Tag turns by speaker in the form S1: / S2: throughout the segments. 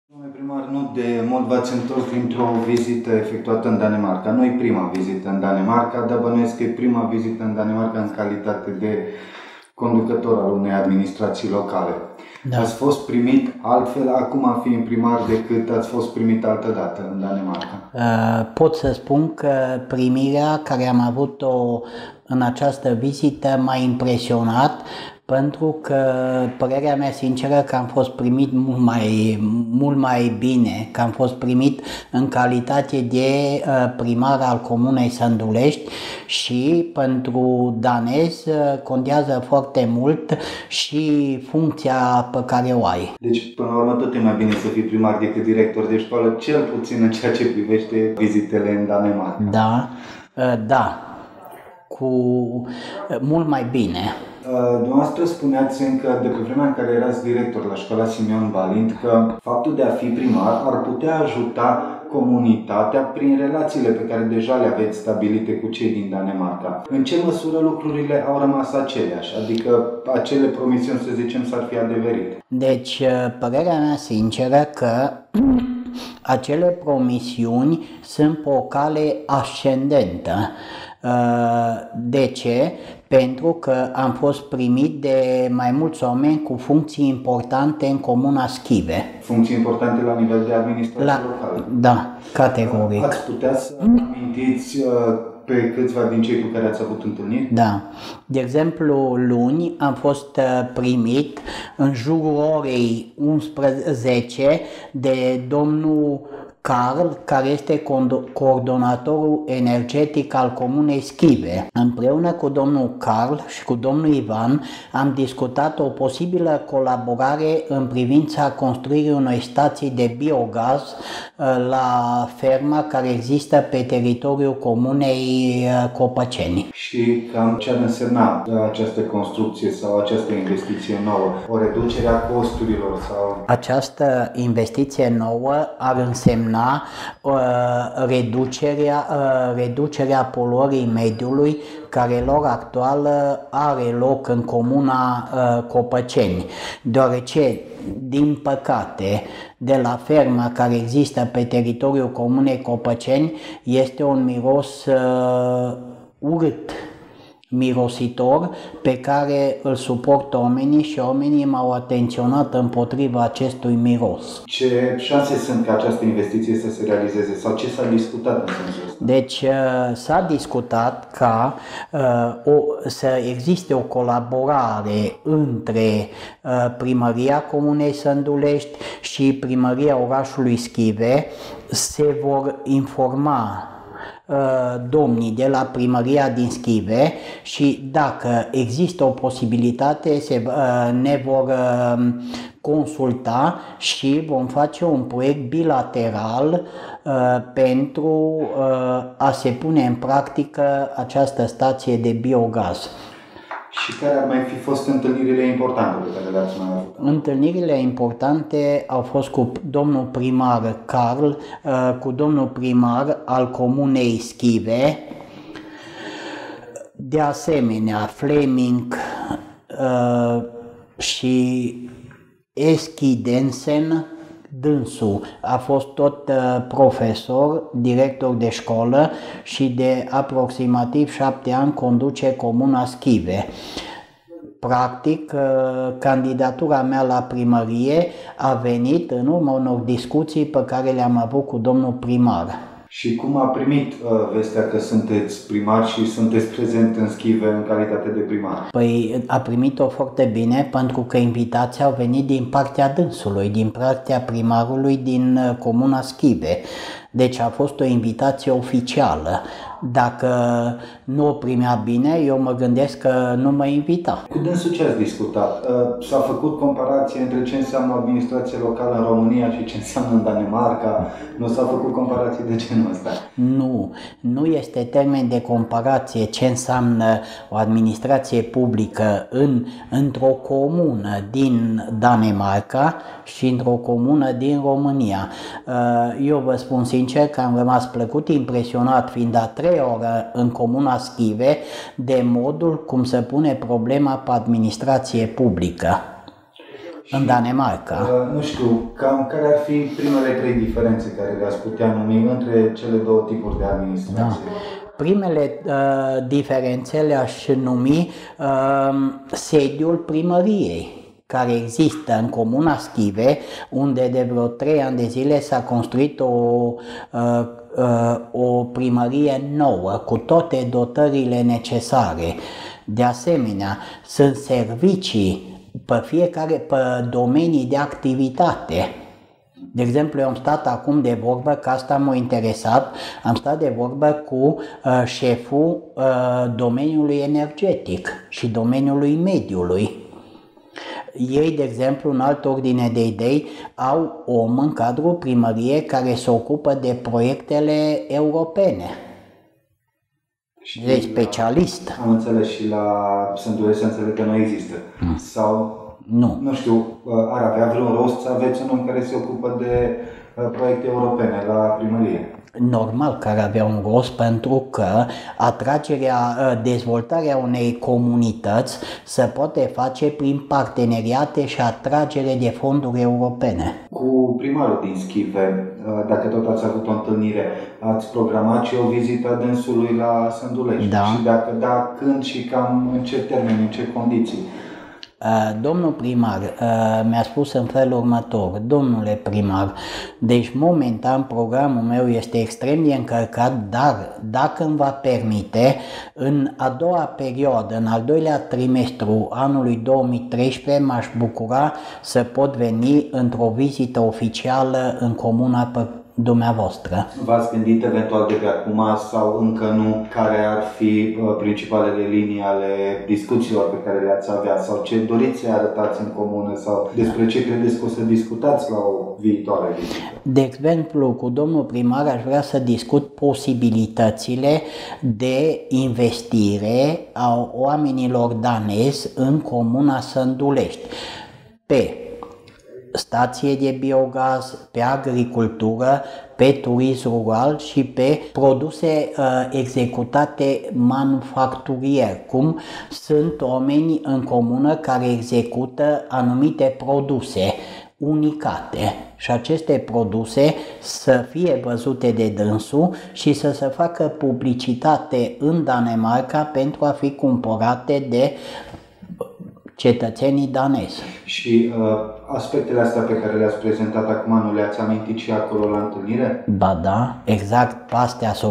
S1: Domnule primar, nu de mult v-ați întors dintr-o vizită efectuată în Danemarca. Nu e prima vizită în Danemarca, dar bănuiesc că e prima vizită în Danemarca în calitate de conducător al unei administrații locale. Da. Ați fost primit altfel acum fiind primar decât ați fost primit altădată în Danemarca?
S2: Pot să spun că primirea care am avut-o în această vizită m-a impresionat, pentru că părerea mea sinceră că am fost primit mult mai bine, că am fost primit în calitate de primar al Comunei Sândulești și pentru danez contează foarte mult și funcția pe care o ai.
S1: Deci, până la urmă, tot e mai bine să fii primar decât director de școală, cel puțin în ceea ce privește vizitele în Danemarca.
S2: Da, cu mult mai bine.
S1: Dumneavoastră spuneați încă de pe vremea în care erați director la școala Simeon Balint că faptul de a fi primar ar putea ajuta comunitatea prin relațiile pe care deja le aveți stabilite cu cei din Danemarca. În ce măsură lucrurile au rămas aceleași? Adică acele promisiuni, să zicem, s-ar fi adeverite?
S2: Deci, părerea mea sinceră că acele promisiuni sunt pe o cale ascendentă. De ce? Pentru că am fost primit de mai mulți oameni cu funcții importante în Comuna Schive.
S1: Funcții importante la nivel de administrație locală?
S2: Da, categoric.
S1: Ați putea să amintiți pe câțiva din cei cu care ați avut întâlniri?
S2: Da. De exemplu, luni am fost primit în jurul orei 11 de domnul Carl, care este coordonatorul energetic al Comunei Schive. Împreună cu domnul Carl și cu domnul Ivan am discutat o posibilă colaborare în privința construirii unei stații de biogaz la ferma care există pe teritoriul Comunei Copăceni.
S1: Și cam ce ar însemna această construcție sau această investiție nouă? O reducere a costurilor sau? Această
S2: investiție nouă ar însemna reducerea poluării mediului care la ora actuală are loc în Comuna Copăceni, deoarece, din păcate, de la ferma care există pe teritoriul Comunei Copăceni este un miros urât, mirositor, pe care îl suportă oamenii și oamenii m-au atenționat împotriva acestui miros.
S1: Ce șanse sunt ca această investiție să se realizeze sau ce s-a discutat în sensul ăsta?
S2: Deci s-a discutat ca să existe o colaborare între Primăria Comunei Sândulești și Primăria orașului Schive. Se vor informa domnii de la primăria din Schive și dacă există o posibilitate ne vor consulta și vom face un proiect bilateral pentru a se pune în practică această stație de biogaz.
S1: Și care ar mai fi fost întâlnirile importante pe care le-ați mai avut?
S2: Întâlnirile importante au fost cu domnul primar Carl, cu domnul primar al Comunei Schive, de asemenea Fleming și Eskidensen. Dânsul a fost tot profesor, director de școală și de aproximativ 7 ani conduce Comuna Schive. Practic, candidatura mea la primărie a venit în urma unor discuții pe care le-am avut cu domnul primar.
S1: Și cum a primit vestea că sunteți primar și sunteți prezent în Schive în calitate de primar?
S2: Păi a primit-o foarte bine, pentru că invitația au venit din partea dânsului, din partea primarului din Comuna Schive. Deci a fost o invitație oficială. Dacă nu o primea bine, eu mă gândesc că nu mă invita.
S1: Cu dânsul ce ați discutat? S-a făcut comparație între ce înseamnă administrație locală în România și ce înseamnă în Danemarca? Nu s-a făcut comparație de genul ăsta?
S2: Nu este termen de comparație ce înseamnă o administrație publică într-o comună din Danemarca și într-o comună din România. Eu vă spun sincer că am rămas plăcut impresionat, fiind a 3 ore în Comuna Schive, de modul cum se pune problema pe administrație publică. în Danemarca.
S1: Nu știu, cam care ar fi primele 3 diferențe care le-ați putea numi între cele două tipuri de administrație?
S2: Da. Primele diferențe le-aș numi sediul primăriei, care există în comuna Schive, unde de vreo 3 ani de zile s-a construit o primărie nouă, cu toate dotările necesare. De asemenea, sunt servicii pe domenii de activitate. De exemplu, eu am stat acum de vorbă, că asta m-a interesat, am stat de vorbă cu șeful domeniului energetic și domeniului mediului. Ei, de exemplu, în altă ordine de idei, au om în cadrul primăriei care se ocupă de proiectele europene. Deci specialist.
S1: Am înțeles, și la Sândulești să înțeleg că nu există. Sau, nu știu, ar avea vreun rost să aveți un om care se ocupă de proiecte europene la primărie?
S2: Normal că ar avea un rost, pentru că dezvoltarea unei comunități se poate face prin parteneriate și atragere de fonduri europene.
S1: Cu primarul din Schive, dacă tot ați avut o întâlnire, ați programat și o vizită a dânsului la Sândulești?
S2: Da.
S1: Și dacă da, când și cam în ce termeni, în ce condiții?
S2: Domnul primar mi-a spus în felul următor: domnule primar, deci momentan programul meu este extrem de încărcat, dar dacă îmi va permite, în a doua perioadă, în al doilea trimestru anului 2013, m-aș bucura să pot veni într-o vizită oficială în comuna dumneavoastră.
S1: V-ați gândit eventual de pe acum sau încă nu care ar fi principalele linii ale discuțiilor pe care le-ați avea sau ce doriți să arătați în comună sau despre ce credeți că o să discutați la o viitoare vizită?
S2: De exemplu, cu domnul primar aș vrea să discut posibilitățile de investire a oamenilor danezi în comuna Sândulești pe stație de biogaz, pe agricultură, pe turism rural și pe produse executate manufacturier, cum sunt oameni în comună care execută anumite produse unicate și aceste produse să fie văzute de dânsul și să se facă publicitate în Danemarca pentru a fi cumpărate de cetățenii danezi. Și
S1: aspectele astea pe care le-ați prezentat acum, nu le-ați amintit și acolo la întâlnire?
S2: Ba da, exact pe astea s-a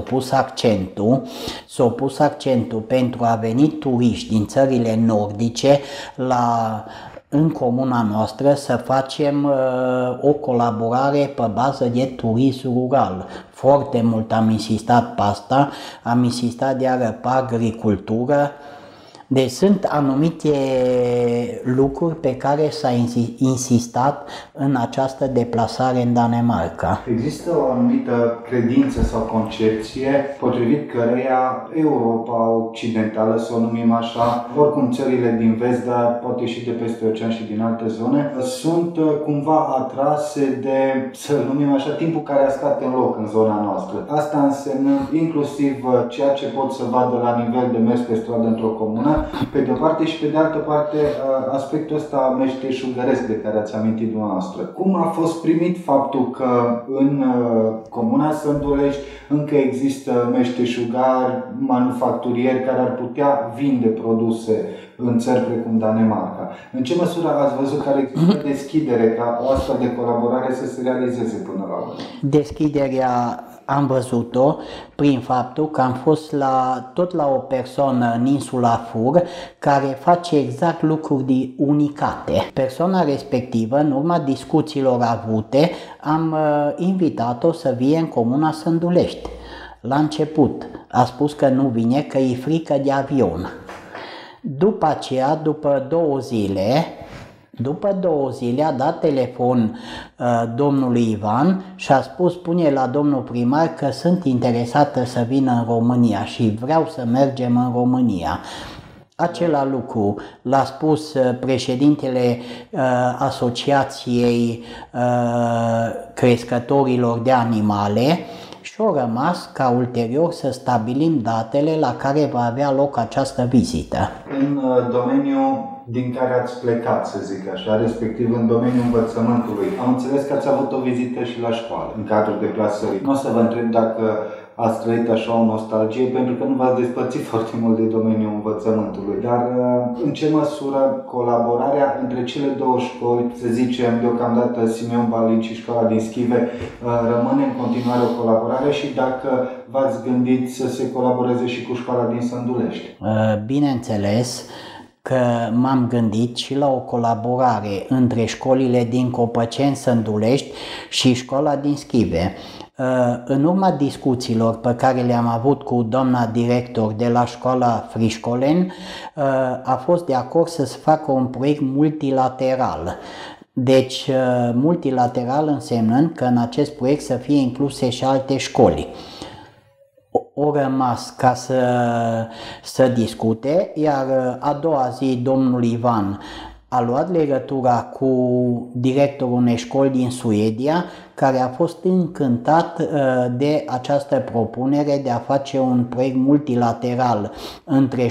S2: pus accentul pentru a veni turiști din țările nordice în comuna noastră să facem o colaborare pe bază de turism rural. Foarte mult am insistat pe asta, am insistat iară pe agricultură. Deci sunt anumite lucruri pe care s-a insistat în această deplasare în Danemarca.
S1: Există o anumită credință sau concepție potrivit căreia Europa Occidentală, să o numim așa, oricum țările din vest, dar poate și de peste ocean și din alte zone, sunt cumva atrase de, să numim așa, timpul care a stat în loc în zona noastră. Asta însemnând inclusiv ceea ce pot să vadă la nivel de mers pe stradă într-o comună, pe de o parte, și pe de altă parte aspectul ăsta meșteșugăresc de care ați amintit dumneavoastră. Cum a fost primit faptul că în comuna Sândulești încă există meșteșugari, manufacturieri care ar putea vinde produse în țări precum Danemarca? În ce măsură ați văzut că există deschidere ca o astfel de colaborare să se realizeze până la urmă?
S2: Deschiderea am văzut-o prin faptul că am fost tot la o persoană în insula Fur care face exact lucruri unicate. Persoana respectivă, în urma discuțiilor avute, am invitat-o să vie în comuna Sândulești. La început a spus că nu vine, că e frică de avion. După aceea, după două zile a dat telefon domnului Ivan și a spus: spune la domnul primar că sunt interesată să vină în România și vreau să mergem în România. Acela lucru l-a spus președintele Asociației Crescătorilor de Animale și și au rămas ca ulterior să stabilim datele la care va avea loc această vizită.
S1: În domeniul din care ați plecat, să zic așa, respectiv în domeniul învățământului, am înțeles că ați avut o vizită și la școală, în cadrul deplasării. Nu o să vă întreb dacă ați trăit așa o nostalgie, pentru că nu v-ați despărțit foarte mult de domeniul învățământului, dar în ce măsură colaborarea între cele două școli, să zicem deocamdată Simeon Balint și școala din Schive, rămâne în continuare o colaborare și dacă v-ați gândit să se colaboreze și cu școala din Sândulești?
S2: Bineînțeles că m-am gândit și la o colaborare între școlile din Copăceni, Sândulești și școala din Schive. În urma discuțiilor pe care le-am avut cu doamna director de la școala Frișcolen, a fost de acord să se facă un proiect multilateral. Deci, multilateral însemnând că în acest proiect să fie incluse și alte școli. O rămas ca să discute, iar a doua zi domnul Ivan a luat legătura cu directorul unei școli din Suedia, care a fost încântat de această propunere de a face un proiect multilateral între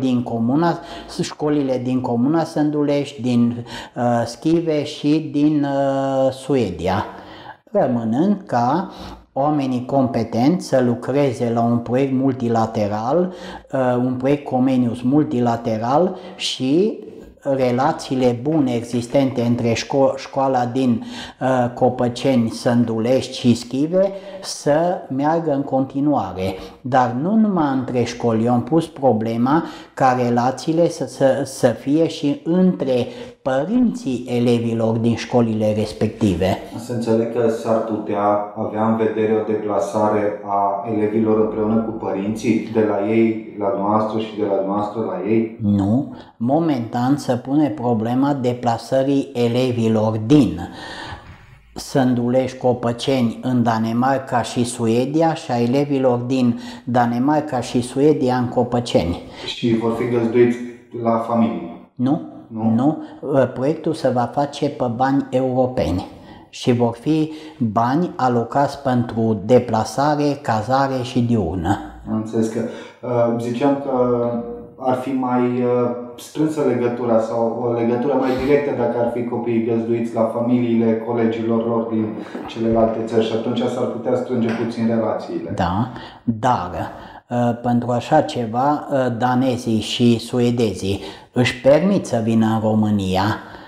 S2: școlile din Comuna Sândulești, din Schive și din Suedia, rămânând ca oamenii competenți să lucreze la un proiect multilateral, un proiect Comenius multilateral și relațiile bune existente între școala din Copăceni, Sândulești și Schive să meargă în continuare. Dar nu numai între școli, eu am pus problema ca relațiile să fie și între părinții elevilor din școlile respective.
S1: Să înțeleg că s-ar putea avea în vedere o deplasare a elevilor împreună cu părinții, de la ei la noastră și de la noastră la ei?
S2: Nu, momentan se pune problema deplasării elevilor din Sândulești, Copăceni în Danemarca și Suedia și a elevilor din Danemarca și Suedia în Copăceni.
S1: Și vor fi găzduiți la familie?
S2: Nu, proiectul se va face pe bani europeni și vor fi bani alocați pentru deplasare, cazare și diurnă.
S1: Am înțeles că ziceam că ar fi mai strânsă legătura sau o legătură mai directă dacă ar fi copiii găzduiți la familiile colegilor lor din celelalte țări și atunci s-ar putea strânge puțin relațiile.
S2: Da, dar pentru așa ceva danezii și suedezii își permit să vină în România,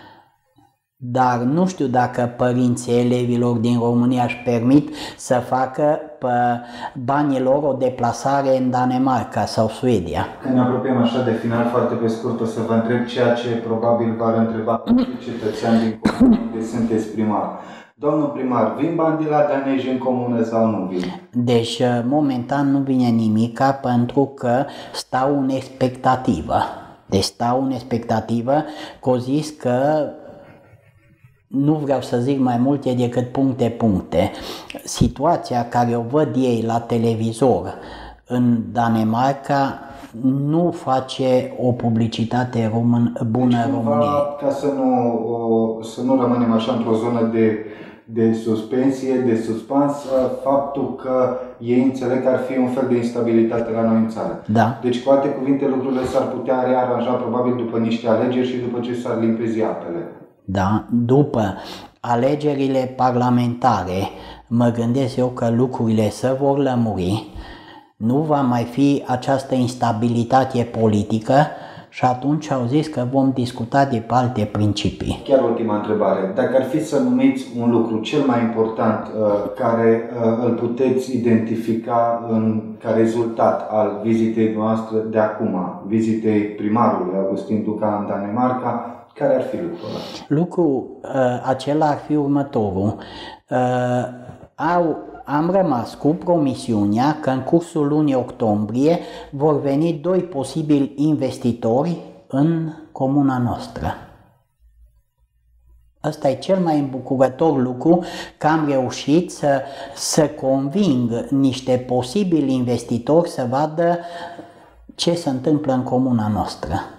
S2: dar nu știu dacă părinții elevilor din România își permit să facă pe banii lor o deplasare în Danemarca sau Suedia.
S1: Când ne apropiem așa de final, foarte pe scurt, o să vă întreb ceea ce probabil v-ar întreba cetățeani din comună unde sunteți primar. Domnul primar, vin bani de la danezi în comună sau nu vin?
S2: Deci, momentan nu vine nimica pentru că stau în expectativă. Deci stau în expectativă, că au zis că nu vreau să zic mai multe decât puncte. Situația care o văd ei la televizor în Danemarca nu face o publicitate bună
S1: deci,
S2: României.
S1: Ca să nu rămânem așa într-o zonă de suspensie, de suspans, faptul că ei înțeleg că ar fi un fel de instabilitate la noi în țară.
S2: Da.
S1: Deci, cu alte cuvinte, lucrurile s-ar putea rearanja probabil după niște alegeri și după ce s-ar limpezi apele.
S2: Da, după alegerile parlamentare, mă gândesc eu că lucrurile se vor lămuri, nu va mai fi această instabilitate politică și atunci au zis că vom discuta de pe alte principii.
S1: Chiar ultima întrebare. Dacă ar fi să numiți un lucru cel mai important care îl puteți identifica ca rezultat al vizitei noastre de acum, vizitei primarului Augustin Duca în Danemarca, care ar fi lucrul ăla?
S2: Lucrul acela ar fi următorul. Am rămas cu promisiunea că în cursul lunii octombrie vor veni 2 posibili investitori în comuna noastră. Ăsta e cel mai îmbucurător lucru, că am reușit să conving niște posibili investitori să vadă ce se întâmplă în comuna noastră.